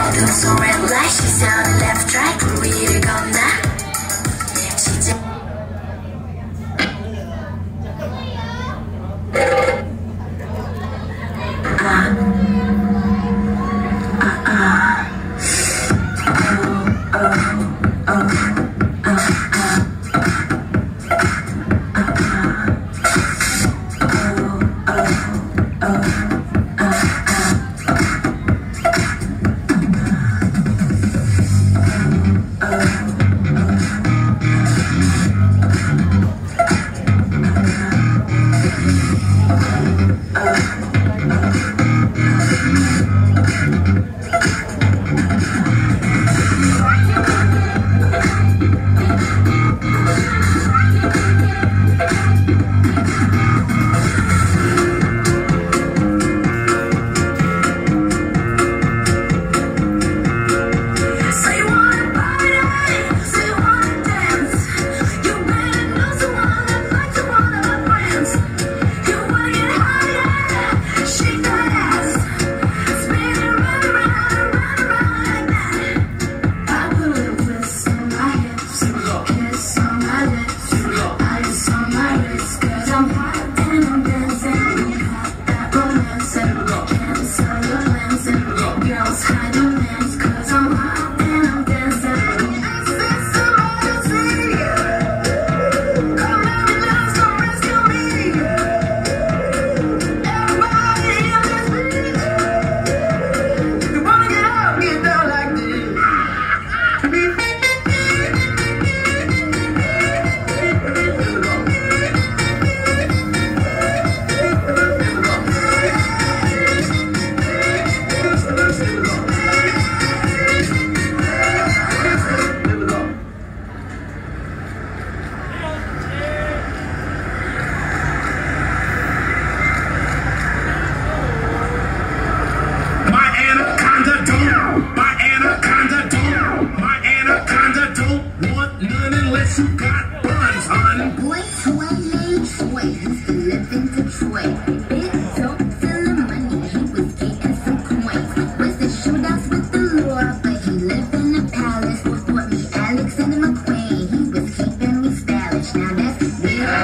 어둠 속 red light 시선을 left right 그 위를 건너 시작 You got buns, hon. Boy, toy, used to live in Detroit. Big dope, full of money, he was getting some coins. Was the shootouts with the law, but he lived in a palace. Bought me Alexander McQueen, he was keeping me stylish. Now that's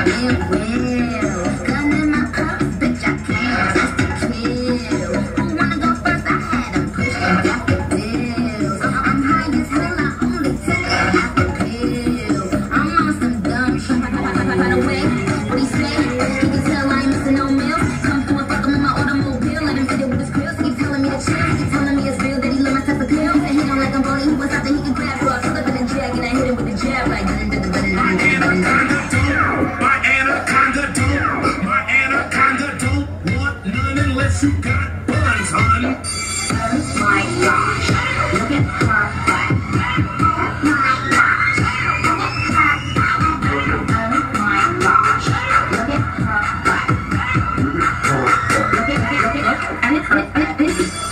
real. Gun in my purse, bitch, I came just to kill. Who wanna go first? I had him pushing back the bills. I'm high as hell, I only took half a pill. I'm on some dumb shit. By the way, what he say? He can tell I ain't missing no meals. Come through and fuck him in my automobile. Let him get it with his grills. He telling me to chill. He telling me it's real that he love my type of pills. And he don't like I'm bony. He wants something he can grab for. I flip it in jag and I hit him with the jab like. My anaconda don't want none unless you got buns, hon. Oh my gosh, look at her butt. Oh my gosh, look at her butt. Oh my gosh, look at her butt. Look at, and it's